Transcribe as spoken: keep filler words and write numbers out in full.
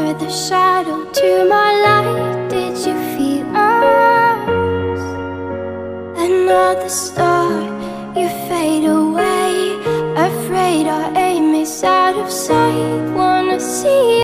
You're the shadow to my light. Did you feel us? Another star, you fade away. Afraid our aim is out of sight. Wanna see